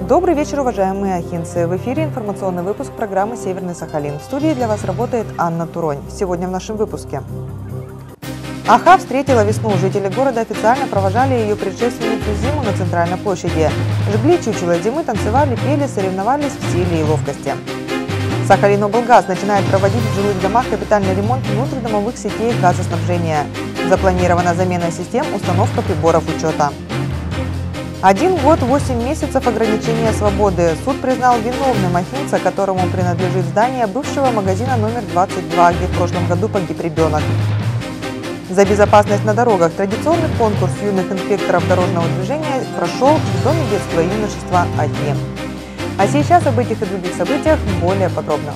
Добрый вечер, уважаемые ахинцы! В эфире информационный выпуск программы «Северный Сахалин». В студии для вас работает Анна Туронь. Сегодня в нашем выпуске. Аха встретила весну. Жители города официально провожали ее предшественницу зиму на центральной площади. Жгли чучело зимы, танцевали, пели, соревновались в силе и ловкости. Сахалиноблгаз начинает проводить в жилых домах капитальный ремонт внутридомовых сетей газоснабжения. Запланирована замена систем, установка приборов учета. 1 год 8 месяцев ограничения свободы. Суд признал виновным ахинца, которому принадлежит здание бывшего магазина номер 22, где в прошлом году погиб ребенок. За безопасность на дорогах традиционный конкурс юных инспекторов дорожного движения прошел в Доме детства и юношества Ахи. А сейчас об этих и других событиях более подробно.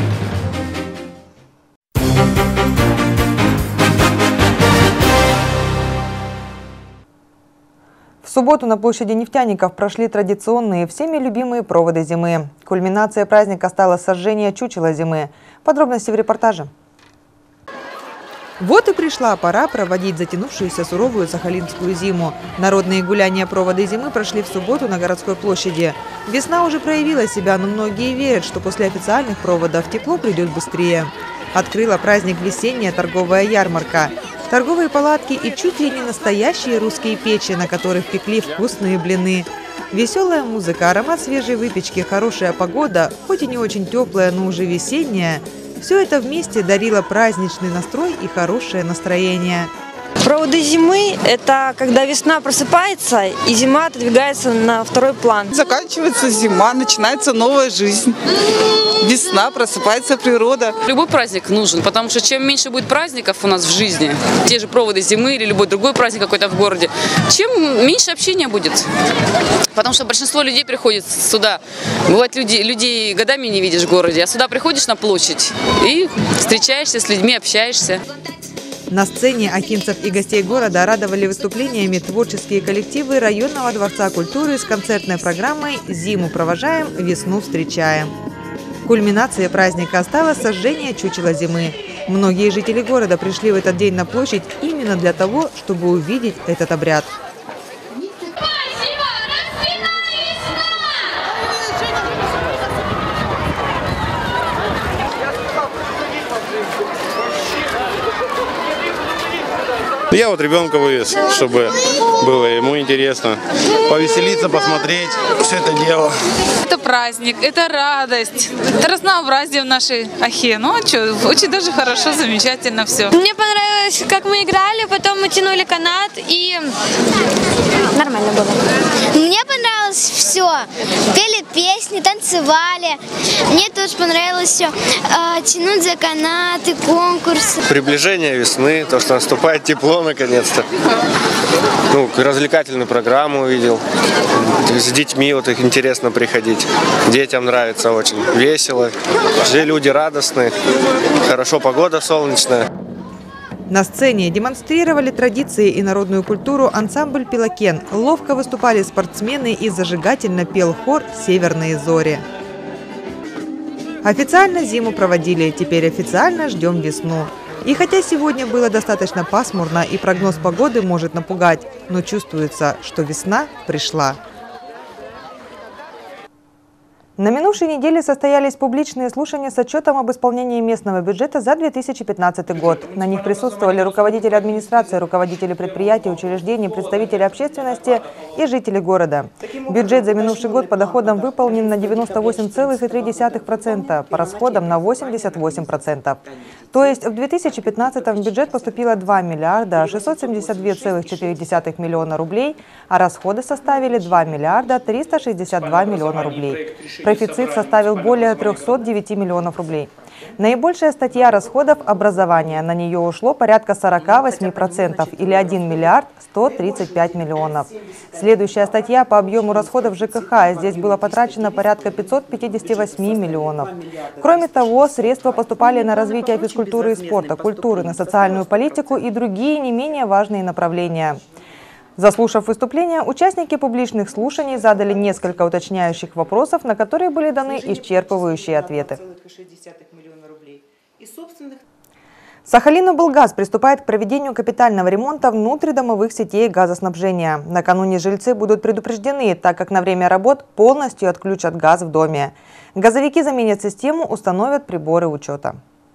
В субботу на площади нефтяников прошли традиционные, всеми любимые проводы зимы. Кульминацией праздника стало сожжение чучела зимы. Подробности в репортаже. Вот и пришла пора проводить затянувшуюся суровую сахалинскую зиму. Народные гуляния проводы зимы прошли в субботу на городской площади. Весна уже проявила себя, но многие верят, что после официальных проводов тепло придет быстрее. Открыла праздник весенняя торговая ярмарка. Торговые палатки и чуть ли не настоящие русские печи, на которых пекли вкусные блины. Веселая музыка, аромат свежей выпечки, хорошая погода, хоть и не очень теплая, но уже весенняя. Все это вместе дарило праздничный настрой и хорошее настроение. Проводы зимы – это когда весна просыпается и зима отодвигается на второй план. Заканчивается зима, начинается новая жизнь. Весна, просыпается природа. Любой праздник нужен, потому что чем меньше будет праздников у нас в жизни, те же проводы зимы или любой другой праздник какой-то в городе, чем меньше общения будет. Потому что большинство людей приходит сюда. Бывает, людей годами не видишь в городе, а сюда приходишь на площадь и встречаешься с людьми, общаешься. На сцене ахинцев и гостей города радовали выступлениями творческие коллективы районного дворца культуры с концертной программой «Зиму провожаем, весну встречаем». Кульминацией праздника стало сожжение чучела зимы. Многие жители города пришли в этот день на площадь именно для того, чтобы увидеть этот обряд. Я вот ребенка вывез, чтобы было ему интересно повеселиться, посмотреть все это дело. Это праздник, это радость, это разнообразие в нашей Ахе. Ну а что, очень даже хорошо, замечательно все. Мне понравилось, как мы играли, потом мы тянули канат и нормально было. Мне понравилось все. Пели песни, танцевали. Мне тоже понравилось все. Тянуть за канаты, конкурсы. Приближение весны, то, что наступает тепло наконец-то. Развлекательную программу увидел. С детьми вот их интересно приходить. Детям нравится очень. Весело. Все люди радостные. Хорошо, погода солнечная. На сцене демонстрировали традиции и народную культуру ансамбль «Пилокен». Ловко выступали спортсмены и зажигательно пел хор «Северные зори». Официально зиму проводили, теперь официально ждем весну. И хотя сегодня было достаточно пасмурно и прогноз погоды может напугать, но чувствуется, что весна пришла. На минувшей неделе состоялись публичные слушания с отчетом об исполнении местного бюджета за 2015 год. На них присутствовали руководители администрации, руководители предприятий, учреждений, представители общественности и жители города. Бюджет за минувший год по доходам выполнен на 98,3%, по расходам на 88%. То есть в 2015 в бюджет поступило 2 миллиарда 672,4 миллиона рублей, а расходы составили 2 миллиарда 362 миллиона рублей. Профицит составил более 309 миллионов рублей. Наибольшая статья расходов – образование. На нее ушло порядка 48% или 1 миллиард 135 миллионов. Следующая статья по объему расходов ЖКХ. Здесь было потрачено порядка 558 миллионов. Кроме того, средства поступали на развитие физкультуры и спорта, культуры, на социальную политику и другие не менее важные направления. Заслушав выступления, участники публичных слушаний задали несколько уточняющих вопросов, на которые были даны исчерпывающие ответы. Сахалиноблгаз приступает к проведению капитального ремонта внутридомовых сетей газоснабжения. Накануне жильцы будут предупреждены, так как на время работ полностью отключат газ в доме. Газовики заменят систему, установят приборы учета.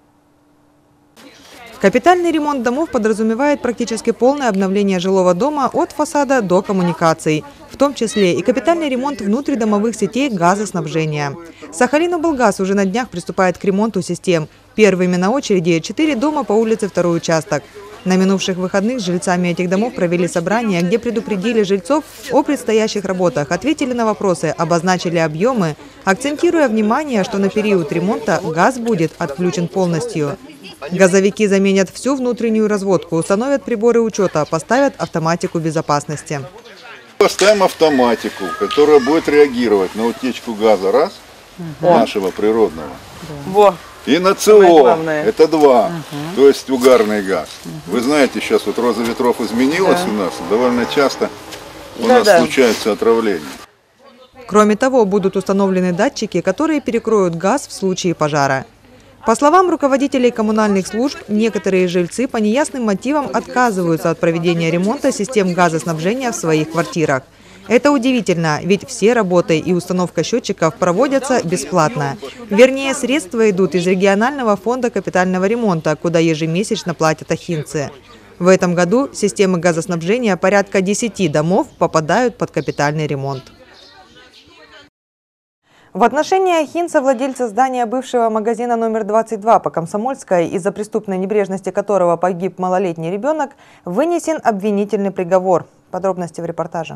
Капитальный ремонт домов подразумевает практически полное обновление жилого дома от фасада до коммуникаций, в том числе и капитальный ремонт внутридомовых сетей газоснабжения. Сахалиноблгаз уже на днях приступает к ремонту систем. Первыми на очереди 4 дома по улице 2-й участок. На минувших выходных с жильцами этих домов провели собрание, где предупредили жильцов о предстоящих работах, ответили на вопросы, обозначили объемы, акцентируя внимание, что на период ремонта газ будет отключен полностью. Газовики заменят всю внутреннюю разводку, установят приборы учета, поставят автоматику безопасности. Поставим автоматику, которая будет реагировать на утечку газа, нашего природного. И на ЦО, это 2, то есть угарный газ. Вы знаете, сейчас вот роза ветров изменилась у нас, довольно часто у нас случается отравление. Кроме того, будут установлены датчики, которые перекроют газ в случае пожара. По словам руководителей коммунальных служб, некоторые жильцы по неясным мотивам отказываются от проведения ремонта систем газоснабжения в своих квартирах. Это удивительно, ведь все работы и установка счетчиков проводятся бесплатно. Вернее, средства идут из регионального фонда капитального ремонта, куда ежемесячно платят ахинцы. В этом году системы газоснабжения порядка 10 домов попадают под капитальный ремонт. В отношении ахинца, владельца здания бывшего магазина номер 22 по Комсомольской, из-за преступной небрежности которого погиб малолетний ребенок, вынесен обвинительный приговор. Подробности в репортаже.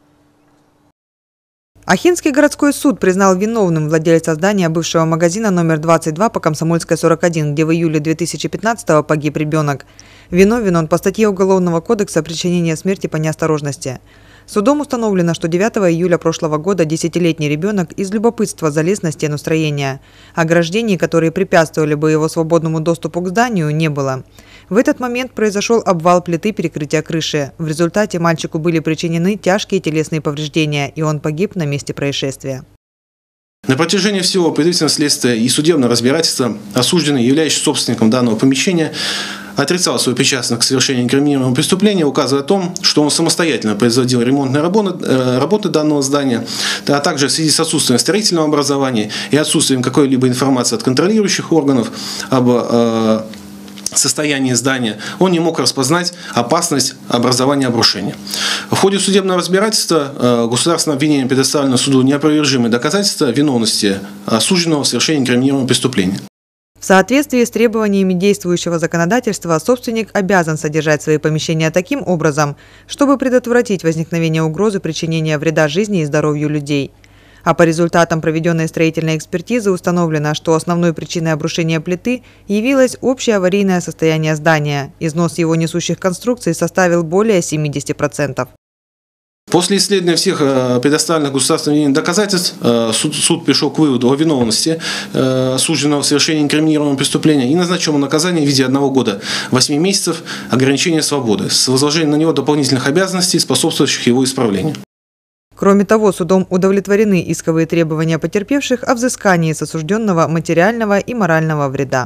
Ахинский городской суд признал виновным владельца здания бывшего магазина номер 22 по Комсомольской 41, где в июле 2015-го погиб ребенок. Виновен он по статье Уголовного кодекса «Причинение смерти по неосторожности». Судом установлено, что 9 июля прошлого года 10-летний ребенок из любопытства залез на стену строения. Ограждений, которые препятствовали бы его свободному доступу к зданию, не было. В этот момент произошел обвал плиты перекрытия крыши. В результате мальчику были причинены тяжкие телесные повреждения, и он погиб на месте происшествия. На протяжении всего предварительного следствия и судебного разбирательства осужденный, являющийся собственником данного помещения, отрицал свою причастность к совершению инкриминируемого преступления, указывая о том, что он самостоятельно производил ремонтные работы данного здания, а также в связи с отсутствием строительного образования и отсутствием какой-либо информации от контролирующих органов об состоянии здания, он не мог распознать опасность образования обрушения. В ходе судебного разбирательства государственное обвинение предоставлено суду неопровержимые доказательства виновности осужденного в совершении инкриминируемого преступления. В соответствии с требованиями действующего законодательства, собственник обязан содержать свои помещения таким образом, чтобы предотвратить возникновение угрозы причинения вреда жизни и здоровью людей. А по результатам проведенной строительной экспертизы установлено, что основной причиной обрушения плиты явилось общее аварийное состояние здания. Износ его несущих конструкций составил более 70%. После исследования всех предоставленных государственным доказательств суд пришел к выводу о виновности осужденного в совершении инкриминируемого преступления и назначил наказание в виде 1 года 8 месяцев ограничения свободы с возложением на него дополнительных обязанностей, способствующих его исправлению. Кроме того, судом удовлетворены исковые требования потерпевших о взыскании с осужденного материального и морального вреда.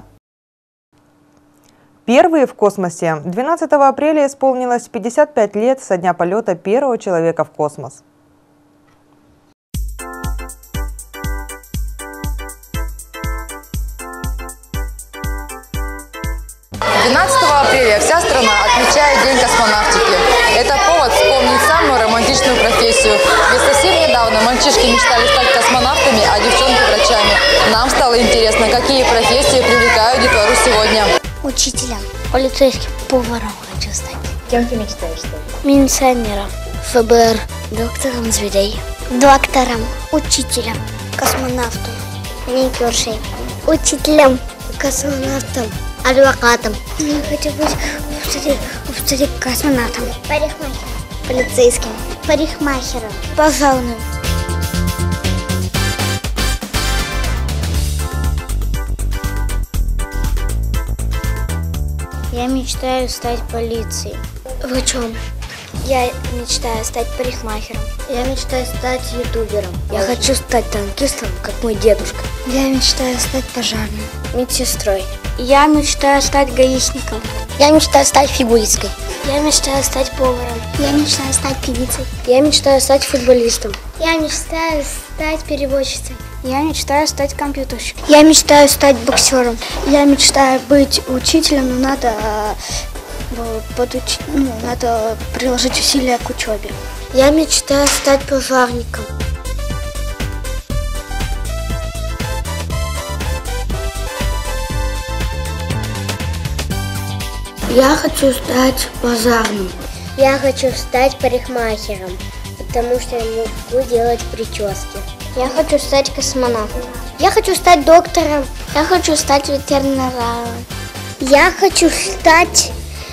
Первые в космосе. 12 апреля исполнилось 55 лет со дня полета первого человека в космос. 12 апреля вся страна отмечает День космонавтики. Это повод вспомнить самую романтичную профессию. Ведь совсем недавно мальчишки мечтали стать космонавтами, а девчонки – врачами. Нам стало интересно, какие профессии привлекают детвору сегодня. Учителем, полицейским, поваром хочу стать. Кем ты мечтаешь стать? Милиционером, ФБР, доктором зверей, доктором, учителем, космонавтом, маникюршей, учителем, космонавтом, адвокатом. Я хочу быть космонавтом, парикмахером, полицейским, парикмахером, пожарным. Я мечтаю стать полицией, врачом, Я мечтаю стать парикмахером. Я мечтаю стать ютубером. Я хочу стать танкистом, как мой дедушка. Я мечтаю стать пожарным. Медсестрой. Я мечтаю стать гаишником. Я мечтаю стать фигуристкой. Я мечтаю стать поваром. Я мечтаю стать певицей. Я мечтаю стать футболистом. Я мечтаю стать переводчицей. Я мечтаю стать компьютерщиком. Я мечтаю стать боксером. Я мечтаю быть учителем, но надо приложить усилия к учебе. Я мечтаю стать пожарником. Я хочу стать пожарным. Я хочу стать парикмахером, потому что я могу делать прически. Я хочу стать космонавтом. Я хочу стать доктором. Я хочу стать ветеринаром. Я хочу стать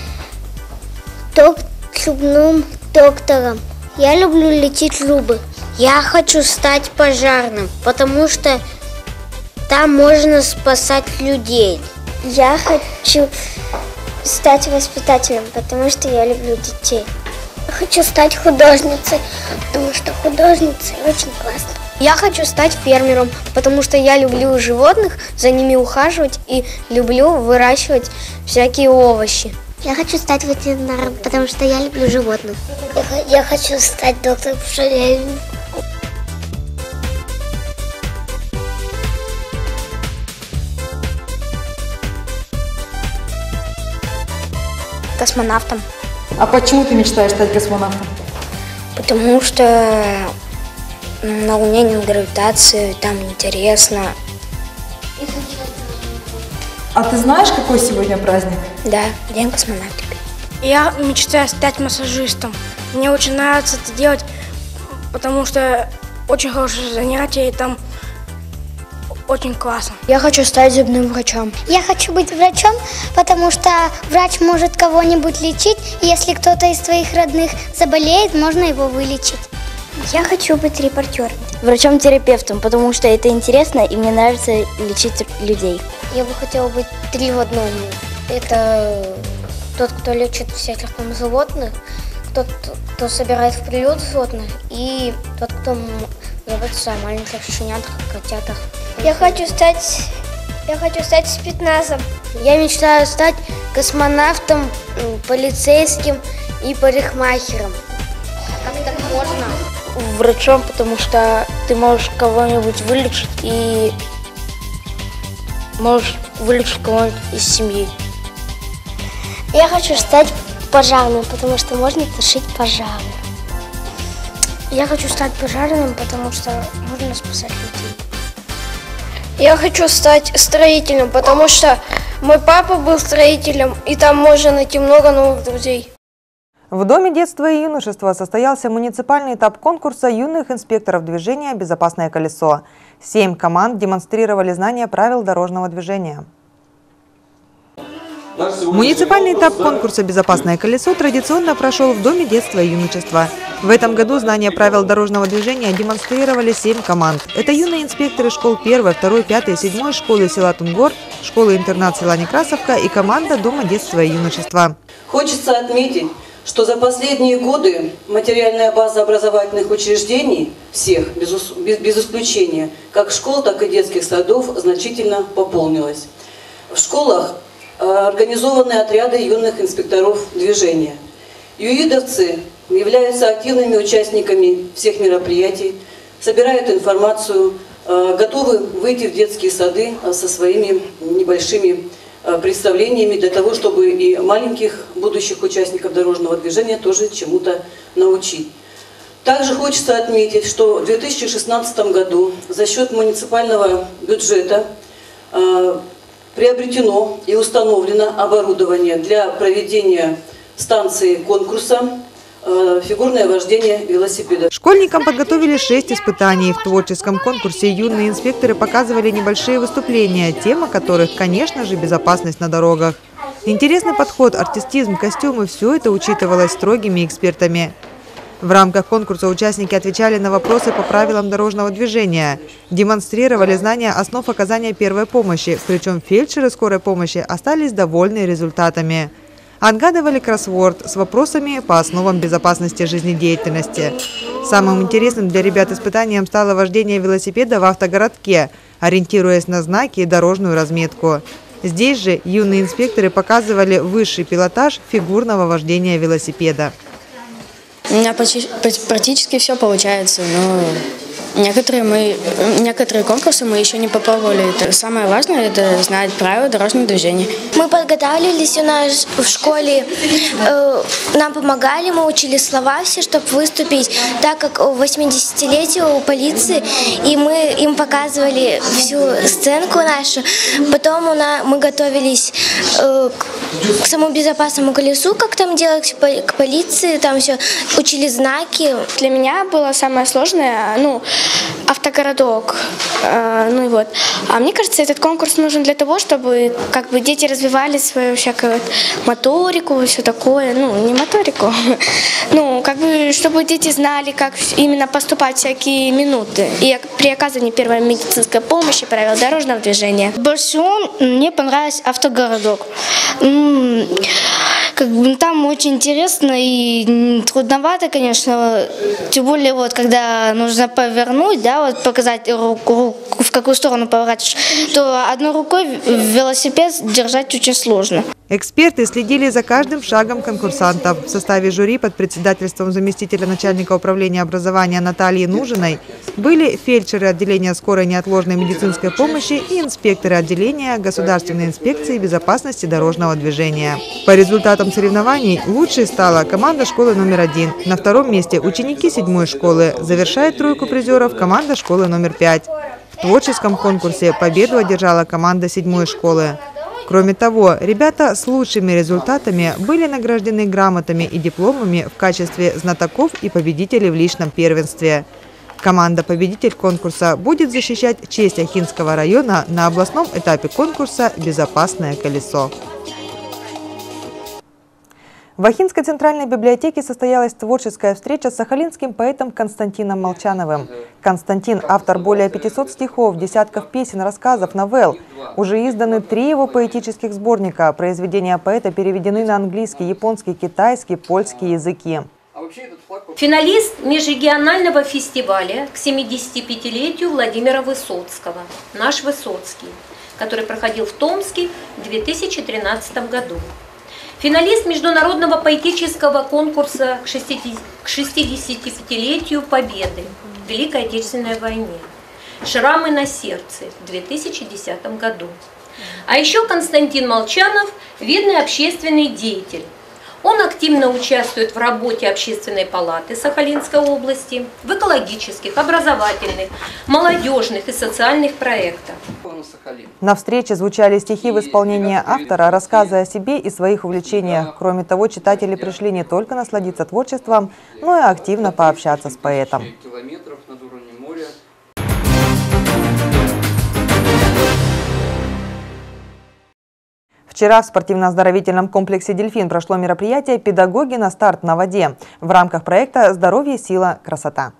зубным доктором. Я люблю лечить зубы. Я хочу стать пожарным, потому что там можно спасать людей. Я хочу стать воспитателем, потому что я люблю детей. Я хочу стать художницей, потому что художница очень классно. Я хочу стать фермером, потому что я люблю животных, за ними ухаживать и люблю выращивать всякие овощи. Я хочу стать ветеринаром, потому что я люблю животных. Я хочу стать доктором, потому что я люблю. Космонавтом. А почему ты мечтаешь стать космонавтом? Потому что на Луне нет гравитации, там интересно. А ты знаешь, какой сегодня праздник? Да, День космонавтики. Я мечтаю стать массажистом. Мне очень нравится это делать, потому что очень хорошее занятие, и там очень классно. Я хочу стать зубным врачом. Я хочу быть врачом, потому что врач может кого-нибудь лечить, и если кто-то из твоих родных заболеет, можно его вылечить. Я хочу быть репортером. Врачом-терапевтом, потому что это интересно, и мне нравится лечить людей. Я бы хотела быть 3 в одном. Это тот, кто лечит всяких там животных, тот, кто собирает в приют животных, и тот, кто заботится о маленьких щенятах, котятах. Я хочу стать спецназом. Я мечтаю стать космонавтом, полицейским и парикмахером. Как так можно? Врачом, потому что ты можешь кого-нибудь вылечить и можешь вылечить кого-нибудь из семьи. Я хочу стать пожарным, потому что можно тушить пожары. Я хочу стать пожарным, потому что можно спасать людей. Я хочу стать строителем, потому что мой папа был строителем, и там можно найти много новых друзей. В Доме детства и юношества состоялся муниципальный этап конкурса юных инспекторов движения «Безопасное колесо». 7 команд демонстрировали знания правил дорожного движения. Муниципальный этап конкурса «Безопасное колесо» традиционно прошел в Доме детства и юношества. В этом году знания правил дорожного движения демонстрировали 7 команд. Это юные инспекторы школ 1, 2, 5 и 7 школы села Тунгор, школы-интернат села Некрасовка и команда Дома детства и юношества. Хочется отметить, что за последние годы материальная база образовательных учреждений, всех, без исключения, как школ, так и детских садов, значительно пополнилась. В школах организованы отряды юных инспекторов движения. ЮИДовцы являются активными участниками всех мероприятий, собирают информацию, готовы выйти в детские сады со своими небольшими представлениями для того, чтобы и маленьких будущих участников дорожного движения тоже чему-то научить. Также хочется отметить, что в 2016 году за счет муниципального бюджета приобретено и установлено оборудование для проведения станции конкурса «Фигурное вождение велосипеда». Школьникам подготовили 6 испытаний. В творческом конкурсе юные инспекторы показывали небольшие выступления, тема которых, конечно же, безопасность на дорогах. Интересный подход, артистизм, костюмы – все это учитывалось строгими экспертами. В рамках конкурса участники отвечали на вопросы по правилам дорожного движения, демонстрировали знания основ оказания первой помощи, причем фельдшеры скорой помощи остались довольны результатами. Отгадывали кроссворд с вопросами по основам безопасности жизнедеятельности. Самым интересным для ребят испытанием стало вождение велосипеда в автогородке, ориентируясь на знаки и дорожную разметку. Здесь же юные инспекторы показывали высший пилотаж фигурного вождения велосипеда. У меня практически все получается, но некоторые конкурсы мы еще не попробовали. Самое важное – это знать правила дорожного движения. Мы подготавливались у нас в школе, нам помогали, мы учили слова все, чтобы выступить, так как 80-летие у полиции, и мы им показывали всю сценку нашу. Потом мы готовились к самому безопасному колесу, как там делать, к полиции, там все, учили знаки. Для меня было самое сложное, автогородок. А мне кажется, этот конкурс нужен для того, чтобы дети развивали свою всякую моторику, все такое. Не моторику. Чтобы дети знали, как именно поступать всякие минуты. И при оказании первой медицинской помощи, правил дорожного движения. Больше всего мне понравился автогородок. Там очень интересно и трудновато, конечно, тем более когда нужно повернуть, показать руку, в какую сторону поворачиваешь, то одной рукой велосипед держать очень сложно. Эксперты следили за каждым шагом конкурсантов. В составе жюри под председательством заместителя начальника управления образования Натальи Нужиной были фельдшеры отделения скорой неотложной медицинской помощи и инспекторы отделения Государственной инспекции безопасности дорожного движения. По результатам соревнований лучшей стала команда школы номер 1. На втором месте ученики 7-й школы. Завершает тройку призеров команда школы номер 5. В творческом конкурсе победу одержала команда 7-й школы. Кроме того, ребята с лучшими результатами были награждены грамотами и дипломами в качестве знатоков и победителей в личном первенстве. Команда-победитель конкурса будет защищать честь Ахинского района на областном этапе конкурса «Безопасное колесо». В Ахинской центральной библиотеке состоялась творческая встреча с сахалинским поэтом Константином Молчановым. Константин – автор более 500 стихов, десятков песен, рассказов, новелл. Уже изданы 3 его поэтических сборника. Произведения поэта переведены на английский, японский, китайский, польский языки. Финалист межрегионального фестиваля к 75-летию Владимира Высоцкого, наш Высоцкий, который проходил в Томске в 2013 году. Финалист международного поэтического конкурса к 65-летию Победы в Великой Отечественной войне «Шрамы на сердце» в 2010 году. А еще Константин Молчанов – видный общественный деятель. Он активно участвует в работе Общественной палаты Сахалинской области, в экологических, образовательных, молодежных и социальных проектах. На встрече звучали стихи в исполнении автора, рассказы о себе и своих увлечениях. Кроме того, читатели пришли не только насладиться творчеством, но и активно пообщаться с поэтом. Вчера в спортивно-оздоровительном комплексе «Дельфин» прошло мероприятие «Педагоги на старт на воде» в рамках проекта «Здоровье, сила, красота».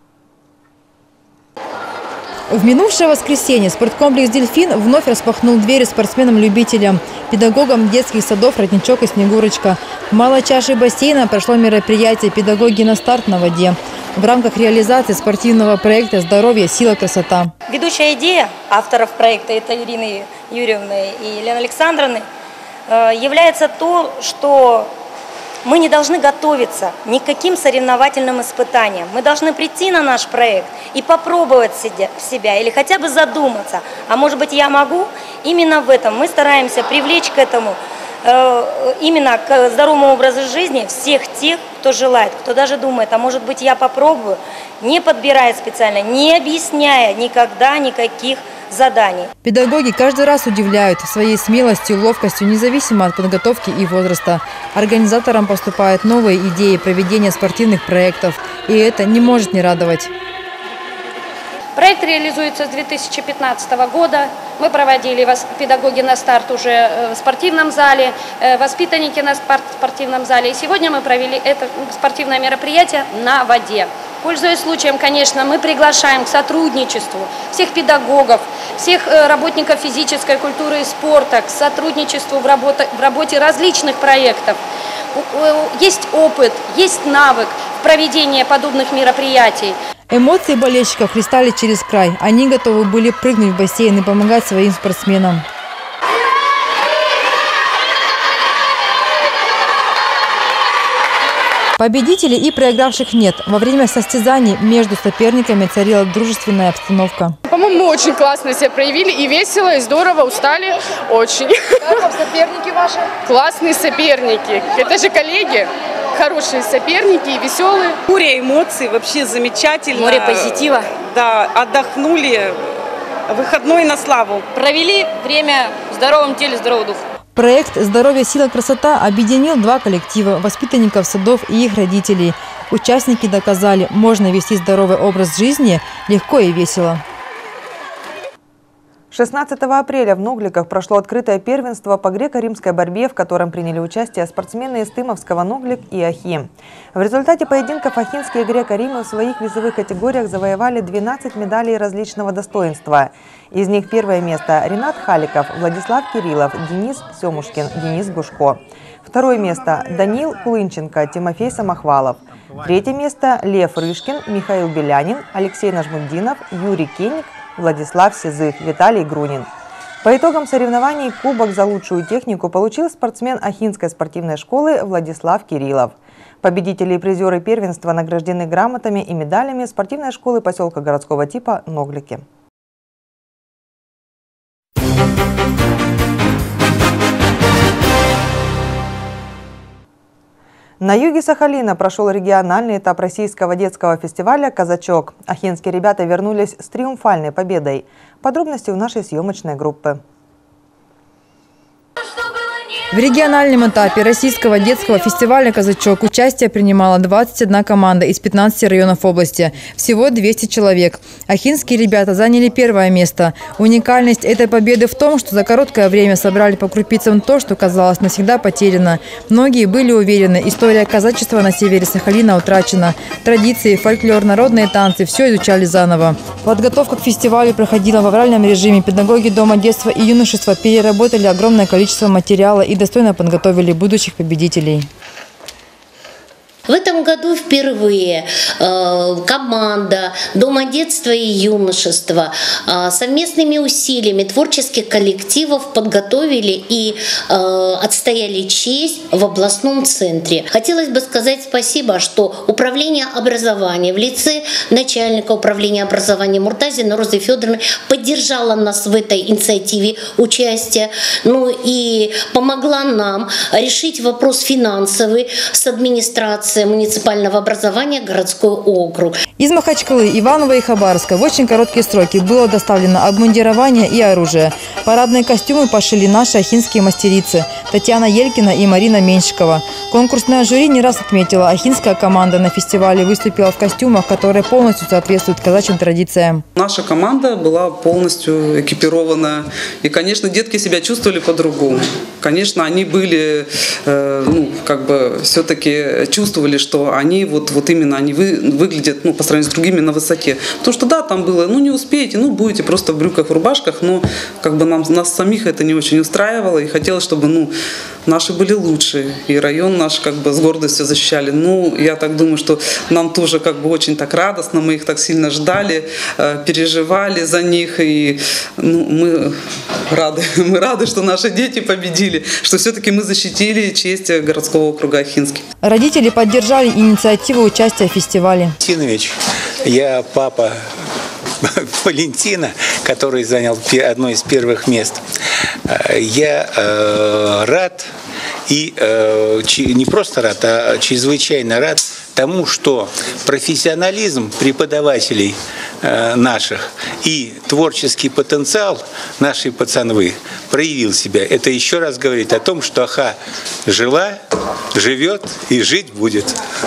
В минувшее воскресенье спорткомплекс «Дельфин» вновь распахнул двери спортсменам-любителям, педагогам детских садов «Родничок» и «Снегурочка». В малой чаше бассейна прошло мероприятие «Педагоги на старт на воде» в рамках реализации спортивного проекта «Здоровье, сила, красота». Ведущая идея авторов проекта, это Ирины Юрьевны и Елены Александровны, является то, что мы не должны готовиться ни к каким соревновательным испытаниям. Мы должны прийти на наш проект и попробовать себя или хотя бы задуматься. А может быть, я могу? Именно в этом мы стараемся привлечь к этому, именно к здоровому образу жизни всех тех, кто желает, кто даже думает, а может быть, я попробую, не подбирая специально, не объясняя никогда никаких заданий. Педагоги каждый раз удивляют своей смелостью, ловкостью, независимо от подготовки и возраста. Организаторам поступают новые идеи проведения спортивных проектов, и это не может не радовать. Проект реализуется с 2015 года. Мы проводили педагоги на старт уже в спортивном зале, воспитанники на спортивном зале. И сегодня мы провели это спортивное мероприятие на воде. Пользуясь случаем, конечно, мы приглашаем к сотрудничеству всех педагогов, всех работников физической культуры и спорта, к сотрудничеству в работе различных проектов. есть опыт, есть навык в проведении подобных мероприятий. Эмоции болельщиков хлестали через край. Они готовы были прыгнуть в бассейн и помогать своим спортсменам. Победителей и проигравших нет. Во время состязаний между соперниками царила дружественная обстановка. По-моему, мы очень классно себя проявили, и весело, и здорово, устали очень. Как вам соперники ваши? Классные соперники. Это же коллеги. Хорошие соперники и веселые. Море эмоций, вообще замечательно. Море позитива. Да, отдохнули. Выходной на славу. Провели время в здоровом теле, здоровый дух. Проект «Здоровье, сила, красота» объединил два коллектива – воспитанников садов и их родителей. Участники доказали, можно вести здоровый образ жизни легко и весело. 16 апреля в Ногликах прошло открытое первенство по греко-римской борьбе, в котором приняли участие спортсмены из Тымовского «Ноглик» и Ахи. В результате поединков ахинские греко-римы в своих весовых категориях завоевали 12 медалей различного достоинства. Из них первое место – Ренат Халиков, Владислав Кириллов, Денис Семушкин, Денис Гушко. Второе место – Даниил Кулынченко, Тимофей Самохвалов. Третье место – Лев Рышкин, Михаил Белянин, Алексей Нажмутдинов, Юрий Кенник, Владислав Сизых, Виталий Грунин. По итогам соревнований кубок за лучшую технику получил спортсмен Ахинской спортивной школы Владислав Кириллов. Победители и призеры первенства награждены грамотами и медалями спортивной школы поселка городского типа Ноглики. На юге Сахалина прошел региональный этап российского детского фестиваля «Казачок». Ахинские ребята вернулись с триумфальной победой. Подробности у нашей съемочной группы. В региональном этапе российского детского фестиваля «Казачок» участие принимала 21 команда из 15 районов области. Всего 200 человек. Ахинские ребята заняли первое место. Уникальность этой победы в том, что за короткое время собрали по крупицам то, что казалось навсегда потеряно. Многие были уверены, история казачества на севере Сахалина утрачена. Традиции, фольклор, народные танцы – все изучали заново. Подготовка к фестивалю проходила в авральном режиме. Педагоги Дома детства и юношества переработали огромное количество материала и достойно подготовили будущих победителей. В этом году впервые команда Дома детства и юношества совместными усилиями творческих коллективов подготовили и отстояли честь в областном центре. Хотелось бы сказать спасибо, что Управление образования в лице начальника управления образования Муртазиной Розы Федоровны поддержала нас в этой инициативе участия, и помогла нам решить вопрос финансовый с администрацией муниципального образования городской округ. Из Махачкалы, Иваново и Хабаровска в очень короткие сроки было доставлено обмундирование и оружие. Парадные костюмы пошили наши ахинские мастерицы Татьяна Елькина и Марина Меньшикова. Конкурсное жюри не раз отметила, ахинская команда на фестивале выступила в костюмах, которые полностью соответствуют казачьим традициям. Наша команда была полностью экипирована. И, конечно, детки себя чувствовали по-другому. Конечно, они были, все-таки чувствовали, что они именно они выглядят по сравнению с другими на высоте. Потому что да, там было, не успеете, будете просто в брюках, в рубашках, но нас самих это не очень устраивало, и хотелось, чтобы наши были лучше, и район наш с гордостью защищали. Я так думаю, что нам тоже очень так радостно, мы их так сильно ждали, переживали за них, и мы рады, что наши дети победили, что все-таки мы защитили честь городского округа Ахинский. Родители поддержали инициативу участия в фестивале. Я папа Валентина, который занял одно из первых мест. Я рад и не просто рад, а чрезвычайно рад тому, что профессионализм преподавателей наших и творческий потенциал нашей пацанвы проявил себя. Это еще раз говорит о том, что Аха жила, живет и жить будет.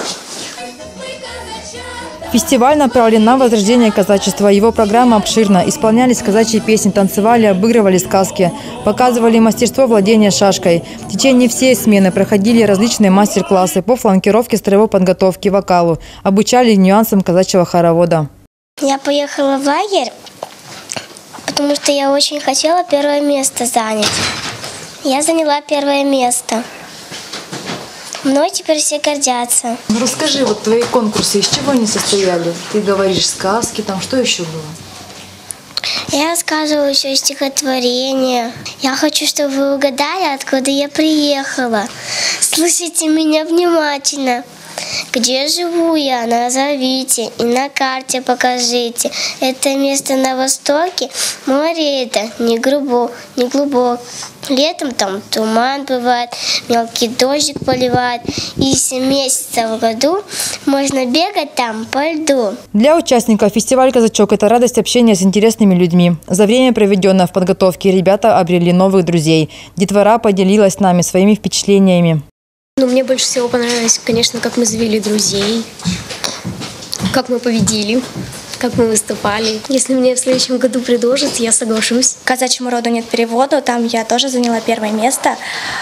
Фестиваль направлен на возрождение казачества. Его программа обширна. Исполнялись казачьи песни, танцевали, обыгрывали сказки, показывали мастерство владения шашкой. В течение всей смены проходили различные мастер-классы по фланкировке, строевой подготовке, вокалу. Обучали нюансам казачьего хоровода. Я поехала в лагерь, потому что я очень хотела первое место занять. Я заняла первое место. Мной теперь все гордятся. Ну, расскажи, вот твои конкурсы, из чего они состояли? Ты говоришь сказки, там что еще было? Я рассказываю еще стихотворение. Я хочу, чтобы вы угадали, откуда я приехала. Слушайте меня внимательно. Где живу я, назовите, и на карте покажите. Это место на востоке, море это не глубоко. Летом там туман бывает, мелкий дождик поливает, и 7 месяцев в году можно бегать там по льду. Для участников фестиваля «Казачок» – это радость общения с интересными людьми. За время, проведенное в подготовке, ребята обрели новых друзей. Детвора поделилась с нами своими впечатлениями. Ну, мне больше всего понравилось, конечно, как мы завели друзей, как мы победили, как мы выступали. Если мне в следующем году предложат, я соглашусь. «Казачьему роду нет перевода», там я тоже заняла 1 место.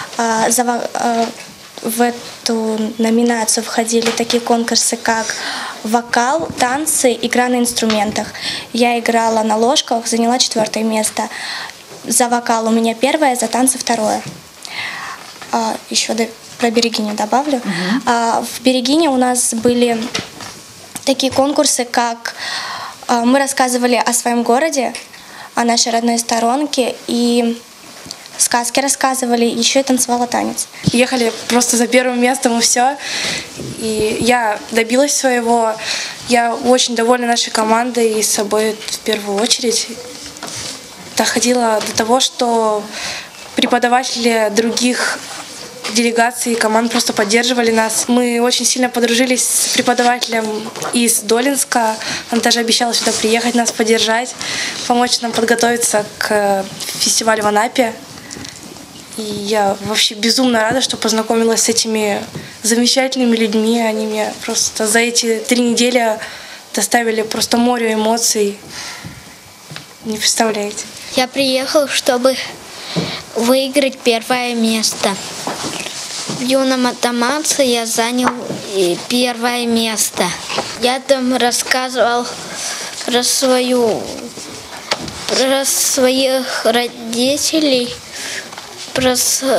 В эту номинацию входили такие конкурсы, как вокал, танцы, игра на инструментах. Я играла на ложках, заняла 4 место. За вокал у меня 1, за танцы 2. Еще про Берегиню добавлю. В Берегине у нас были такие конкурсы, как мы рассказывали о своем городе, о нашей родной сторонке, и сказки рассказывали, еще и танцевала танец. Ехали просто за 1 местом и все. И я добилась своего. Я очень довольна нашей командой и собой в первую очередь. Доходило до того, что преподаватели других делегаций и команд просто поддерживали нас. Мы очень сильно подружились с преподавателем из Долинска. Он даже обещал сюда приехать, нас поддержать, помочь нам подготовиться к фестивалю в Анапе. И я вообще безумно рада, что познакомилась с этими замечательными людьми. Они мне просто за эти 3 недели доставили просто море эмоций. Не представляете. Я приехал, чтобы выиграть 1 место. В юном атаманце я занял 1 место. Я там рассказывал про своих родителей, про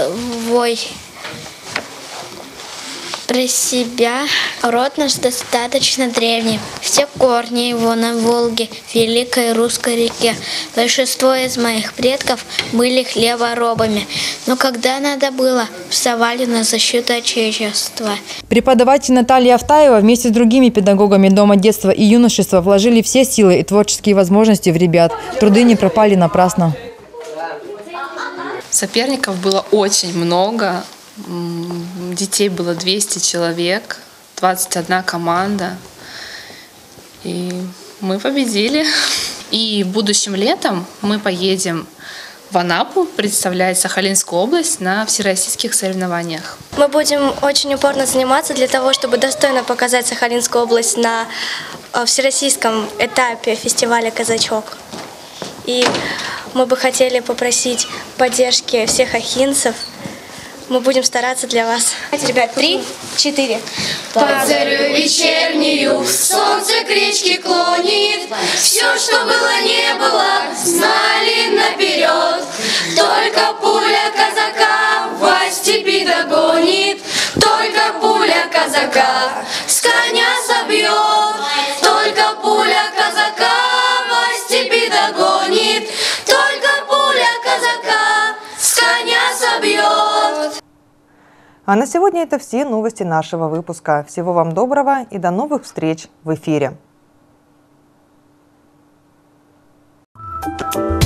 себя. Род наш достаточно древний. Все корни его на Волге, великой русской реке. Большинство из моих предков были хлеборобами. Но когда надо было, вставали на защиту Отечества. Преподаватель Наталья Автаева вместе с другими педагогами Дома детства и юношества вложили все силы и творческие возможности в ребят. Труды не пропали напрасно. Соперников было очень много. Детей было 200 человек, 21 команда. И мы победили. И будущим летом мы поедем в Анапу представлять Сахалинскую область на всероссийских соревнованиях. Мы будем очень упорно заниматься для того, чтобы достойно показать Сахалинскую область на всероссийском этапе фестиваля «Казачок». И мы бы хотели попросить поддержки всех ахинцев. Мы будем стараться для вас. Давайте, ребят, 3, 4. Под зарю вечернюю солнце к речке клонит. Все, что было, не было, знали наперед. Только пуля казака во степи догонит. Только пуля казака с коня собьет. Только пуля казака во степи догонит. Только пуля казака с коня собьет. А на сегодня это все новости нашего выпуска. Всего вам доброго и до новых встреч в эфире.